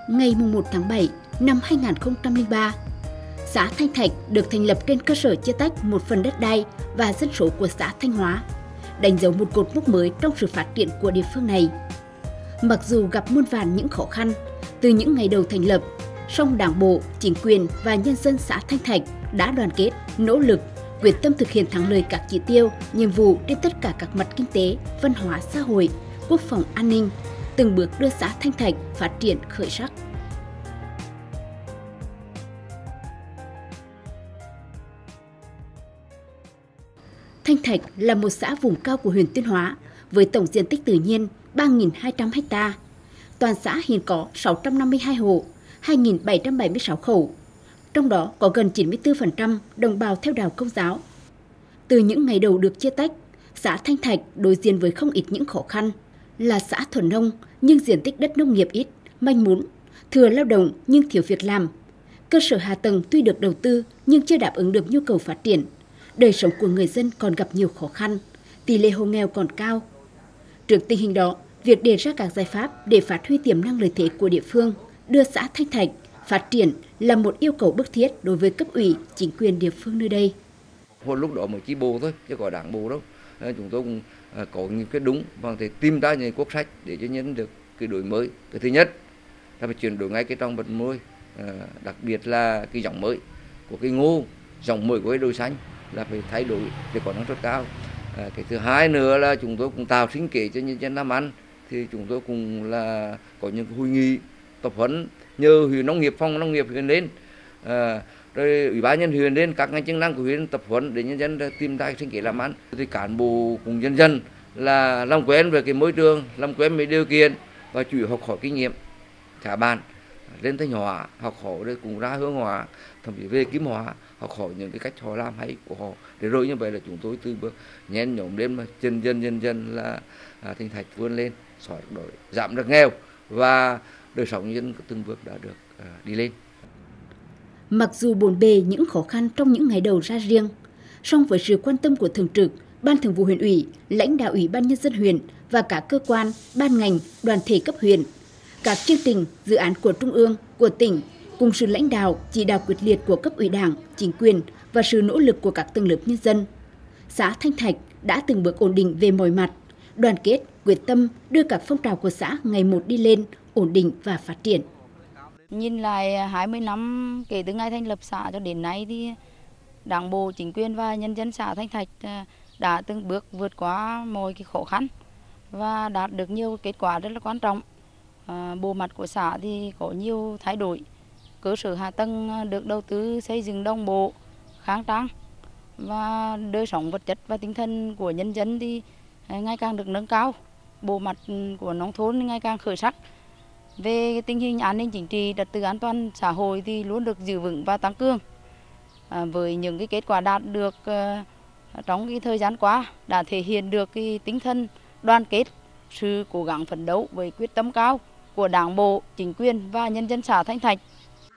Ngày 1 tháng 7 năm 2003, xã Thanh Thạch được thành lập trên cơ sở chia tách một phần đất đai và dân số của xã Thanh Hóa, đánh dấu một cột mốc mới trong sự phát triển của địa phương này. Mặc dù gặp muôn vàn những khó khăn từ những ngày đầu thành lập, song Đảng bộ, chính quyền và nhân dân xã Thanh Thạch đã đoàn kết, nỗ lực, quyết tâm thực hiện thắng lợi các chỉ tiêu, nhiệm vụ trên tất cả các mặt kinh tế, văn hóa xã hội, quốc phòng an ninh, từng bước đưa xã Thanh Thạch phát triển khởi sắc. Thanh Thạch là một xã vùng cao của huyện Tuyên Hóa với tổng diện tích tự nhiên 3.200 ha. Toàn xã hiện có 652 hộ, 2.776 khẩu. Trong đó có gần 94% đồng bào theo đạo Công giáo. Từ những ngày đầu được chia tách, xã Thanh Thạch đối diện với không ít những khó khăn. Là xã thuần nông nhưng diện tích đất nông nghiệp ít, manh mún, thừa lao động nhưng thiếu việc làm. Cơ sở hạ tầng tuy được đầu tư nhưng chưa đáp ứng được nhu cầu phát triển. Đời sống của người dân còn gặp nhiều khó khăn, tỷ lệ hộ nghèo còn cao. Trước tình hình đó, việc đề ra các giải pháp để phát huy tiềm năng lợi thế của địa phương, đưa xã Thanh Thạch phát triển là một yêu cầu bức thiết đối với cấp ủy, chính quyền địa phương nơi đây. Hồi lúc đó mới chi bộ thôi, chứ có đảng bộ đâu. Chúng tôi cũng có những cái đúng và thể tìm ra những quốc sách để cho nhân được cái đổi mới. Cái thứ nhất là phải chuyển đổi ngay cái trong vật nuôi, đặc biệt là cái giống mới của cái ngô, giống mới của cái đồi xanh là phải thay đổi để có năng suất cao. Cái thứ hai nữa là chúng tôi cũng tạo sinh kế cho nhân dân làm ăn, thì chúng tôi cũng là có những hội nghị tập huấn nhờ huyện nông nghiệp, phòng nông nghiệp huyện lên, rồi ủy ban nhân huyện lên, các ngành chức năng của huyện tập huấn để nhân dân tìm ra sinh kế làm ăn. Thì cán bộ cùng nhân dân là làm quen về cái môi trường, làm quen với điều kiện và chủ yếu học hỏi kinh nghiệm cả bàn lên Thanh Hóa, học hỏi rồi cùng ra Hương Hóa, thậm chí về Kim Hóa, học hỏi những cái cách họ làm hay của họ. Để rồi như vậy là chúng tôi từ bước nhen nhóm lên mà dần dần là Thanh Thạch vươn lên, xóa đói, giảm được nghèo và đời sống nhân dân từng bước đã được đi lên. Mặc dù bộn bề những khó khăn trong những ngày đầu ra riêng, song với sự quan tâm của Thường trực, Ban Thường vụ huyện ủy, lãnh đạo Ủy ban Nhân dân huyện và các cơ quan, ban ngành, đoàn thể cấp huyện, các chương trình, dự án của Trung ương, của tỉnh, cùng sự lãnh đạo, chỉ đạo quyết liệt của cấp ủy Đảng, chính quyền và sự nỗ lực của các tầng lớp nhân dân, xã Thanh Thạch đã từng bước ổn định về mọi mặt, đoàn kết, quyết tâm đưa các phong trào của xã ngày một đi lên, ổn định và phát triển. Nhìn lại 20 năm kể từ ngày thành lập xã cho đến nay thì Đảng bộ, chính quyền và nhân dân xã Thanh Thạch đã từng bước vượt qua mọi cái khó khăn và đạt được nhiều kết quả rất là quan trọng. Bộ mặt của xã thì có nhiều thay đổi, cơ sở hạ tầng được đầu tư xây dựng đồng bộ, khang trang và đời sống vật chất và tinh thần của nhân dân thì ngày càng được nâng cao. Bộ mặt của nông thôn ngày càng khởi sắc. Về tình hình an ninh chính trị, trật tự an toàn xã hội thì luôn được giữ vững và tăng cường. Với những cái kết quả đạt được trong cái thời gian qua đã thể hiện được cái tinh thần đoàn kết, sự cố gắng phấn đấu với quyết tâm cao của Đảng bộ, chính quyền và nhân dân xã Thanh Thạch.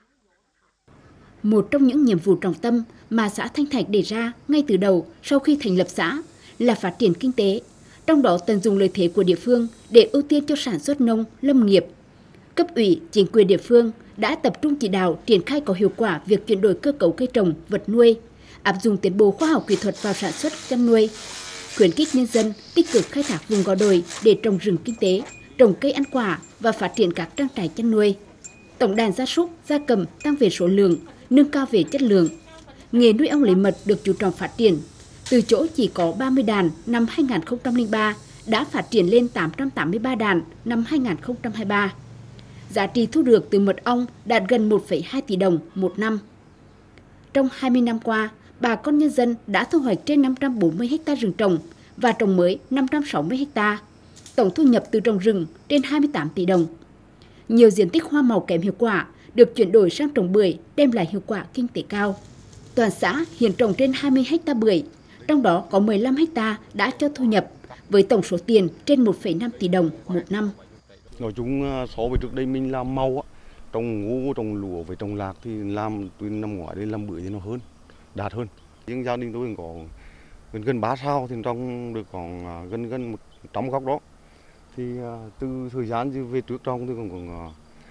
Một trong những nhiệm vụ trọng tâm mà xã Thanh Thạch đề ra ngay từ đầu sau khi thành lập xã là phát triển kinh tế, trong đó tận dụng lợi thế của địa phương để ưu tiên cho sản xuất nông, lâm nghiệp. Cấp ủy, chính quyền địa phương đã tập trung chỉ đạo triển khai có hiệu quả việc chuyển đổi cơ cấu cây trồng, vật nuôi, áp dụng tiến bộ khoa học kỹ thuật vào sản xuất chăn nuôi, khuyến khích nhân dân tích cực khai thác vùng gò đồi để trồng rừng kinh tế, trồng cây ăn quả và phát triển các trang trại chăn nuôi. Tổng đàn gia súc, gia cầm tăng về số lượng, nâng cao về chất lượng. Nghề nuôi ong lấy mật được chú trọng phát triển. Từ chỗ chỉ có 30 đàn năm 2003 đã phát triển lên 883 đàn năm 2023. Giá trị thu được từ mật ong đạt gần 1,2 tỷ đồng một năm. Trong 20 năm qua, bà con nhân dân đã thu hoạch trên 540 ha rừng trồng và trồng mới 560 ha. Tổng thu nhập từ trồng rừng trên 28 tỷ đồng. Nhiều diện tích hoa màu kém hiệu quả được chuyển đổi sang trồng bưởi đem lại hiệu quả kinh tế cao. Toàn xã hiện trồng trên 20 ha bưởi, trong đó có 15 ha đã cho thu nhập với tổng số tiền trên 1,5 tỷ đồng một năm. Nói chung so với trước đây mình làm màu, trồng ngô, trồng lúa với trồng lạc thì làm từ năm ngoái đến làm bưởi thì nó hơn, đạt hơn. Nhưng gia đình tôi có gần 3 sao thì trồng được khoảng gần 100 gốc đó. Thì từ thời gian về trước trồng thì còn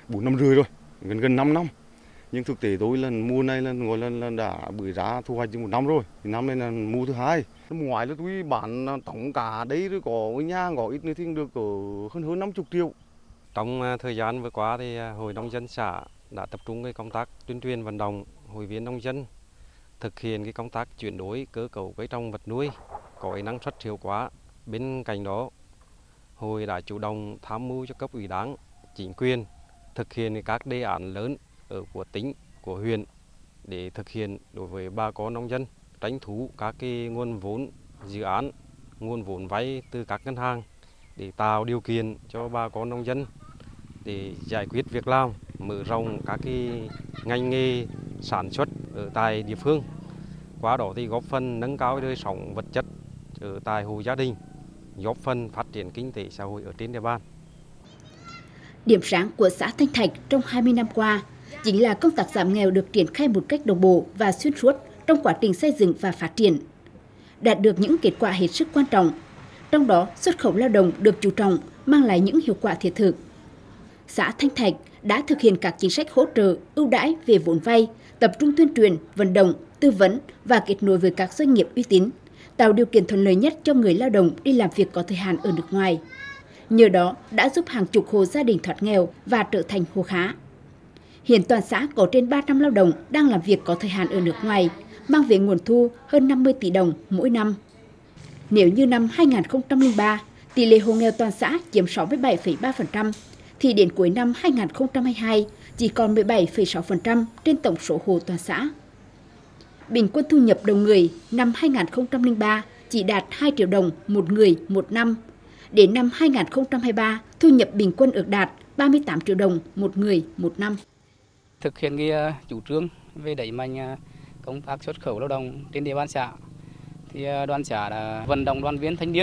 4 năm rưỡi rồi, gần 5 năm. Nhưng thực tế tôi là mùa này là gọi là đã bưởi giá thu hoạch 1 năm rồi, năm nay là mùa thứ 2. Năm ngoái là tôi bán tổng cả đấy rồi có nhà có ít nữa thì được hơn 50 triệu. Trong thời gian vừa qua thì Hội Nông dân xã đã tập trung cái công tác tuyên truyền vận động hội viên nông dân thực hiện cái công tác chuyển đổi cơ cấu cây trồng vật nuôi có năng suất hiệu quả. Bên cạnh đó, hội đã chủ động tham mưu cho cấp ủy Đảng, chính quyền thực hiện các đề án lớn ở của tỉnh, của huyện để thực hiện đối với bà con nông dân, tranh thủ các cái nguồn vốn dự án, nguồn vốn vay từ các ngân hàng để tạo điều kiện cho bà con nông dân để giải quyết việc làm, mở rộng các cái ngành nghề sản xuất ở tại địa phương. Qua đó thì góp phần nâng cao đời sống vật chất ở tại hộ gia đình, góp phần phát triển kinh tế xã hội ở trên địa bàn. Điểm sáng của xã Thanh Thạch trong 20 năm qua chính là công tác giảm nghèo được triển khai một cách đồng bộ và xuyên suốt trong quá trình xây dựng và phát triển, đạt được những kết quả hết sức quan trọng. Trong đó, xuất khẩu lao động được chú trọng, mang lại những hiệu quả thiết thực. Xã Thanh Thạch đã thực hiện các chính sách hỗ trợ, ưu đãi về vốn vay, tập trung tuyên truyền, vận động, tư vấn và kết nối với các doanh nghiệp uy tín, tạo điều kiện thuận lợi nhất cho người lao động đi làm việc có thời hạn ở nước ngoài. Nhờ đó đã giúp hàng chục hộ gia đình thoát nghèo và trở thành hộ khá. Hiện toàn xã có trên 300 lao động đang làm việc có thời hạn ở nước ngoài, mang về nguồn thu hơn 50 tỷ đồng mỗi năm. Nếu như năm 2003, tỷ lệ hộ nghèo toàn xã chiếm 67,3%, thì đến cuối năm 2022 chỉ còn 17,6% trên tổng số hộ toàn xã. Bình quân thu nhập đầu người năm 2003 chỉ đạt 2 triệu đồng một người một năm. Đến năm 2023, thu nhập bình quân ước đạt 38 triệu đồng một người một năm. Thực hiện chủ trương về đẩy mạnh công tác xuất khẩu lao động trên địa bàn xã, thì đoàn xã đã vận động đoàn viên thanh niên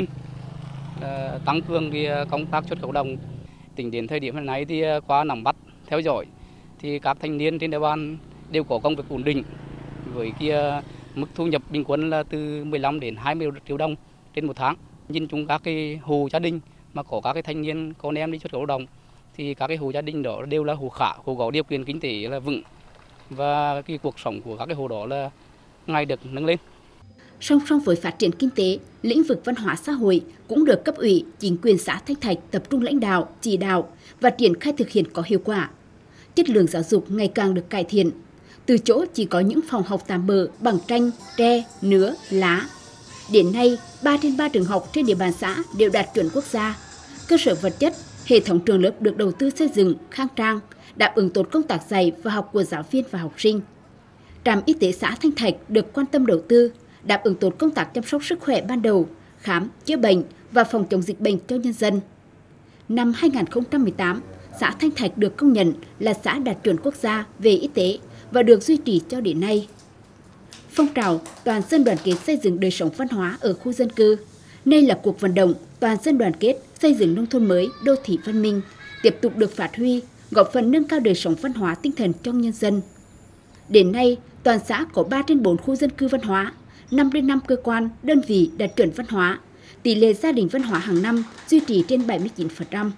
tăng cường công tác xuất khẩu lao động. Tính đến thời điểm hiện nay thì qua nắm bắt theo dõi thì các thanh niên trên địa bàn đều có công việc ổn định với mức thu nhập bình quân là từ 15 đến 20 triệu đồng trên một tháng. Nhìn chung các cái hộ gia đình mà có các cái thanh niên con em đi xuất khẩu lao động thì các cái hộ gia đình đó đều là hộ khá, hộ có điều kiện kinh tế là vững và cái cuộc sống của các cái hộ đó là ngày được nâng lên. Song song với phát triển kinh tế, lĩnh vực văn hóa xã hội cũng được cấp ủy, chính quyền xã Thanh Thạch tập trung lãnh đạo, chỉ đạo và triển khai thực hiện có hiệu quả. Chất lượng giáo dục ngày càng được cải thiện. Từ chỗ chỉ có những phòng học tạm bợ bằng tranh, tre, nứa, lá. Đến nay, 3 trên 3 trường học trên địa bàn xã đều đạt chuẩn quốc gia. Cơ sở vật chất, hệ thống trường lớp được đầu tư xây dựng, khang trang, đáp ứng tốt công tác dạy và học của giáo viên và học sinh. Trạm y tế xã Thanh Thạch được quan tâm đầu tư, đáp ứng tốt công tác chăm sóc sức khỏe ban đầu, khám, chữa bệnh và phòng chống dịch bệnh cho nhân dân. Năm 2018, xã Thanh Thạch được công nhận là xã đạt chuẩn quốc gia về y tế và được duy trì cho đến nay. Phong trào toàn dân đoàn kết xây dựng đời sống văn hóa ở khu dân cư, đây là cuộc vận động toàn dân đoàn kết xây dựng nông thôn mới, đô thị văn minh, tiếp tục được phát huy, góp phần nâng cao đời sống văn hóa tinh thần trong nhân dân. Đến nay, toàn xã có 3 trên 4 khu dân cư văn hóa, 5 trên 5 cơ quan, đơn vị đạt chuẩn văn hóa, tỷ lệ gia đình văn hóa hàng năm duy trì trên 79%.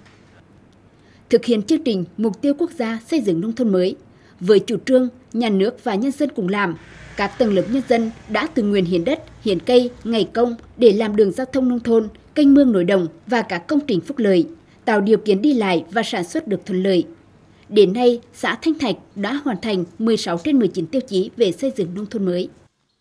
Thực hiện chương trình Mục tiêu Quốc gia xây dựng nông thôn mới, với chủ trương nhà nước và nhân dân cùng làm, các tầng lớp nhân dân đã tự nguyện hiến đất, hiến cây, ngày công để làm đường giao thông nông thôn, kênh mương nội đồng và các công trình phúc lợi, tạo điều kiện đi lại và sản xuất được thuận lợi. Đến nay, xã Thanh Thạch đã hoàn thành 16 trên 19 tiêu chí về xây dựng nông thôn mới.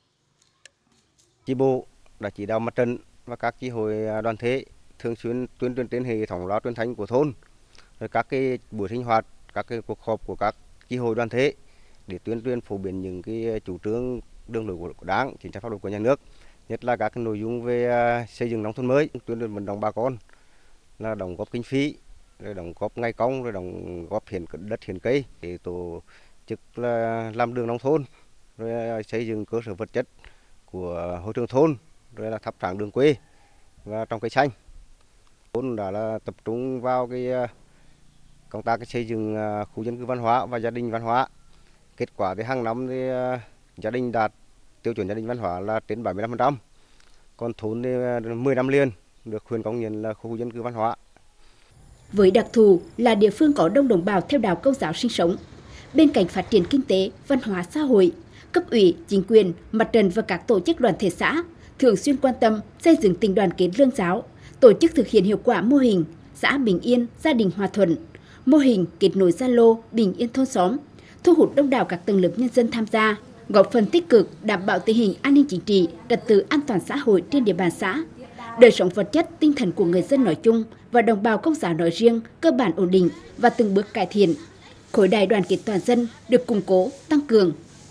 Chi bộ đã chỉ đạo mặt trận và các chi hội đoàn thể thường xuyên tuyên truyền trên hệ thống loa truyền thanh của thôn, rồi các cái buổi sinh hoạt, các cái cuộc họp của các chi hội đoàn thể để tuyên truyền phổ biến những cái chủ trương đường lối của Đảng, chính sách pháp luật của nhà nước, nhất là các cái nội dung về xây dựng nông thôn mới, tuyên truyền vận động bà con là đóng góp kinh phí, rồi đóng góp ngày công, rồi đóng góp hiến đất hiến cây để tổ chức là làm đường nông thôn, rồi xây dựng cơ sở vật chất của hội trường thôn, rồi là thắp sáng đường quê và trồng cây xanh. Thôn đã là tập trung vào cái công tác xây dựng khu dân cư văn hóa và gia đình văn hóa. Kết quả thì hàng năm thì gia đình đạt tiêu chuẩn gia đình văn hóa là trên 75%. Còn thôn thì 10 năm liền được huyện công nhận là khu dân cư văn hóa. Với đặc thù là địa phương có đông đồng bào theo đạo Công giáo sinh sống, bên cạnh phát triển kinh tế, văn hóa xã hội, cấp ủy, chính quyền, mặt trận và các tổ chức đoàn thể xã thường xuyên quan tâm xây dựng tình đoàn kết lương giáo, tổ chức thực hiện hiệu quả mô hình xã Bình Yên, gia đình hòa thuận, mô hình kết nối Zalo Bình Yên thôn xóm, thu hút đông đảo các tầng lớp nhân dân tham gia, góp phần tích cực đảm bảo tình hình an ninh chính trị, trật tự an toàn xã hội trên địa bàn xã. Đời sống vật chất, tinh thần của người dân nói chung và đồng bào Công giáo nói riêng cơ bản ổn định và từng bước cải thiện. Khối đại đoàn kết toàn dân được củng cố, tăng cường.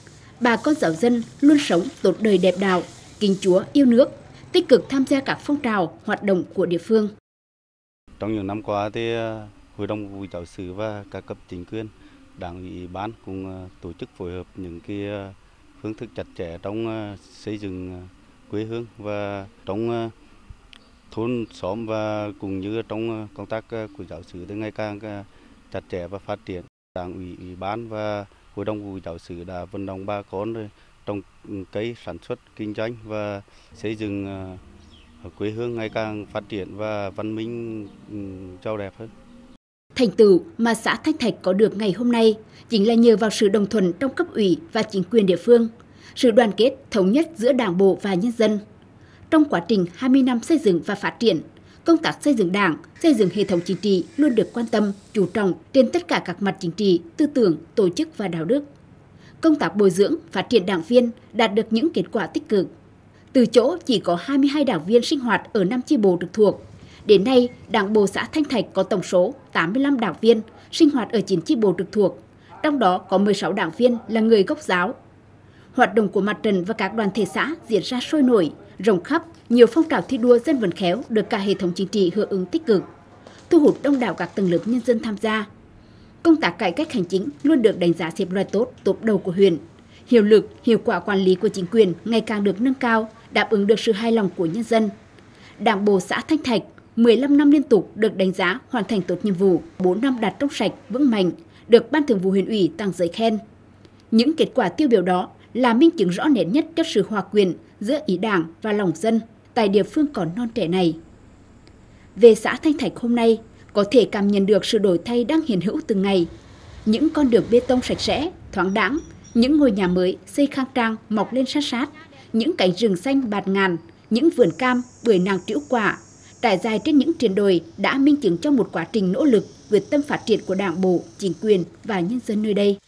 Bà con giáo dân luôn sống tốt đời đẹp đạo, kính Chúa, yêu nước, tích cực tham gia các phong trào, hoạt động của địa phương. Trong những năm qua thì Hội đồng Vụ giáo sự và các cấp chính quyền, Đảng ủy ban cùng tổ chức phối hợp những cái phương thức chặt chẽ trong xây dựng quê hương và trong thôn xóm và cũng như trong công tác của giáo sự thì ngày càng chặt chẽ và phát triển. Đảng ủy, ủy ban và Hội đồng Vụ giáo sự đã vận động bà con trồng cây, sản xuất, kinh doanh và xây dựng quê hương ngày càng phát triển và văn minh giàu đẹp hơn. Thành tựu mà xã Thanh Thạch có được ngày hôm nay chính là nhờ vào sự đồng thuận trong cấp ủy và chính quyền địa phương, sự đoàn kết thống nhất giữa Đảng bộ và nhân dân. Trong quá trình 20 năm xây dựng và phát triển, công tác xây dựng Đảng, xây dựng hệ thống chính trị luôn được quan tâm, chú trọng trên tất cả các mặt chính trị, tư tưởng, tổ chức và đạo đức. Công tác bồi dưỡng, phát triển đảng viên đạt được những kết quả tích cực. Từ chỗ chỉ có 22 đảng viên sinh hoạt ở 5 chi bộ trực thuộc, đến nay Đảng bộ xã Thanh Thạch có tổng số 85 đảng viên sinh hoạt ở 9 chi bộ trực thuộc, trong đó có 16 đảng viên là người gốc giáo. Hoạt động của mặt trận và các đoàn thể xã diễn ra sôi nổi, rộng khắp, nhiều phong trào thi đua dân vận khéo được cả hệ thống chính trị hưởng ứng tích cực, thu hút đông đảo các tầng lớp nhân dân tham gia. Công tác cải cách hành chính luôn được đánh giá xếp loại tốt, top đầu của huyện. Hiệu lực, hiệu quả quản lý của chính quyền ngày càng được nâng cao, đáp ứng được sự hài lòng của nhân dân. Đảng bộ xã Thanh Thạch 15 năm liên tục được đánh giá hoàn thành tốt nhiệm vụ, 4 năm đạt trong sạch, vững mạnh, được Ban Thường vụ huyện ủy tặng giấy khen. Những kết quả tiêu biểu đó là minh chứng rõ nét nhất cho sự hòa quyện giữa ý Đảng và lòng dân tại địa phương còn non trẻ này. Về xã Thanh Thạch hôm nay, có thể cảm nhận được sự đổi thay đang hiện hữu từng ngày. Những con đường bê tông sạch sẽ, thoáng đãng, những ngôi nhà mới xây khang trang mọc lên sát sát, những cánh rừng xanh bạt ngàn, những vườn cam, bưởi nàng trĩu quả, trải dài trên những triền đồi đã minh chứng cho một quá trình nỗ lực, quyết tâm phát triển của Đảng bộ, chính quyền và nhân dân nơi đây.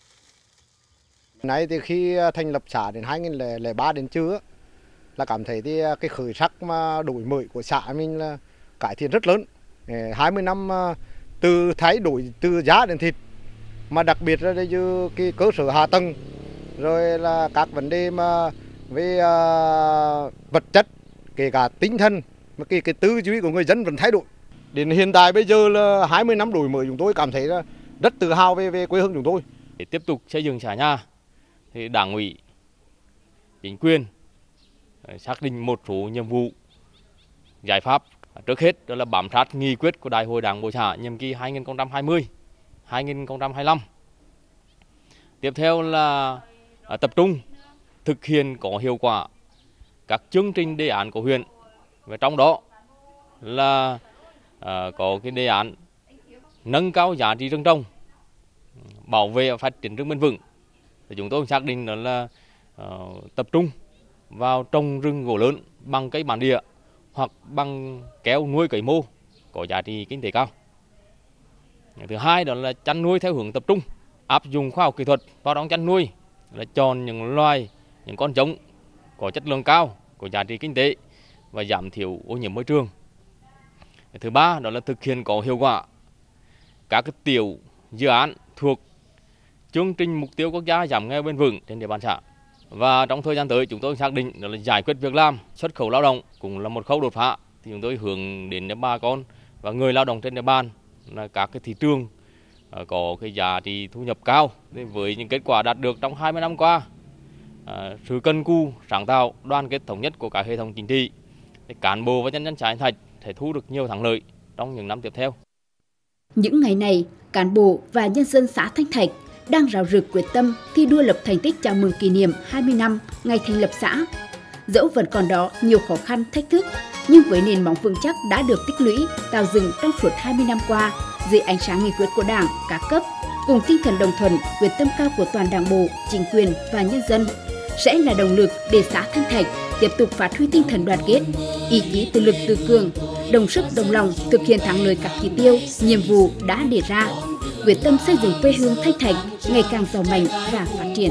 Nay thì khi thành lập xã đến 2003 đến chưa là cảm thấy thì cái khởi sắc mà đổi mới của xã mình là cải thiện rất lớn. 20 năm từ thay đổi từ giá đến thịt, mà đặc biệt là như cái cơ sở hạ tầng, rồi là các vấn đề mà về vật chất, kể cả tinh thần, mà cái tư duy của người dân vẫn thay đổi. Đến hiện tại bây giờ là 20 năm đổi mới, chúng tôi cảm thấy là rất tự hào về quê hương chúng tôi. Để tiếp tục xây dựng xã nhà thì Đảng ủy, chính quyền xác định một số nhiệm vụ, giải pháp. Trước hết đó là bám sát nghị quyết của Đại hội Đảng bộ xã nhiệm kỳ 2020-2025. Tiếp theo là tập trung thực hiện có hiệu quả các chương trình đề án của huyện, và trong đó là có cái đề án nâng cao giá trị rừng trồng, bảo vệ và phát triển rừng bền vững. Thì chúng tôi xác định đó là tập trung vào trồng rừng gỗ lớn bằng cây bản địa hoặc bằng kéo nuôi cấy mô có giá trị kinh tế cao. Thứ hai đó là chăn nuôi theo hướng tập trung, áp dụng khoa học kỹ thuật vào trong chăn nuôi, là chọn những loài, những con trống có chất lượng cao, có giá trị kinh tế và giảm thiểu ô nhiễm môi trường. Thứ ba đó là thực hiện có hiệu quả các cái tiểu dự án thuộc chương trình mục tiêu quốc gia giảm nghèo bền vững trên địa bàn xã. Và trong thời gian tới chúng tôi xác định đó là giải quyết việc làm, xuất khẩu lao động cũng là một khâu đột phá. Thì chúng tôi hướng đến bà con và người lao động trên địa bàn là các cái thị trường có cái giá trị thu nhập cao. Với những kết quả đạt được trong 20 năm qua, sự cần cù, sáng tạo, đoàn kết thống nhất của cả hệ thống chính trị, cán bộ và nhân dân xã Thanh Thạch sẽ thu được nhiều thắng lợi trong những năm tiếp theo. Những ngày này, cán bộ và nhân dân xã Thanh Thạch đang rào rực quyết tâm thi đua lập thành tích chào mừng kỷ niệm 20 năm ngày thành lập xã. Dẫu vẫn còn đó nhiều khó khăn, thách thức, nhưng với nền móng vững chắc đã được tích lũy, tạo dựng trong suốt 20 năm qua dưới ánh sáng nghị quyết của Đảng, các cấp, cùng tinh thần đồng thuận, quyết tâm cao của toàn Đảng bộ, chính quyền và nhân dân sẽ là động lực để xã Thanh Thạch tiếp tục phát huy tinh thần đoàn kết, ý chí tự lực tự cường, đồng sức đồng lòng thực hiện thắng lợi các chỉ tiêu, nhiệm vụ đã đề ra, quyết tâm xây dựng quê hương Thanh Thạch ngày càng giàu mạnh và phát triển.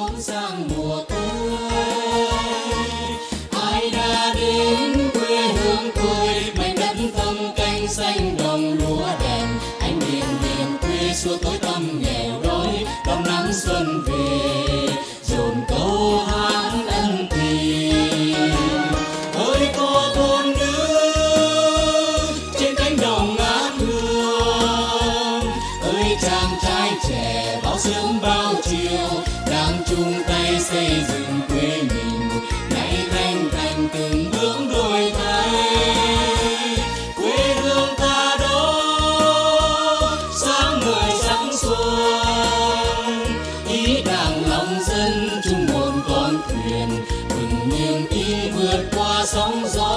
Ai đã đến quê hương tôi, mảnh đất thâm canh xanh đồng lúa đèn, anh miền miền quê xua tối tâm nghèo đói, đón nắng xuân về dồn câu hát ân tình. Ơi cô thôn nữ trên cánh đồng ngát hương, ơi chàng trai trẻ bao sớm bao chiều đang chung tay xây dựng quê mình, nay Thanh Thạch từng bước đổi thay. Quê hương ta đó sáng ngời sắc xuân, ý Đảng lòng dân chung một con thuyền, vững niềm tin vượt qua sóng gió.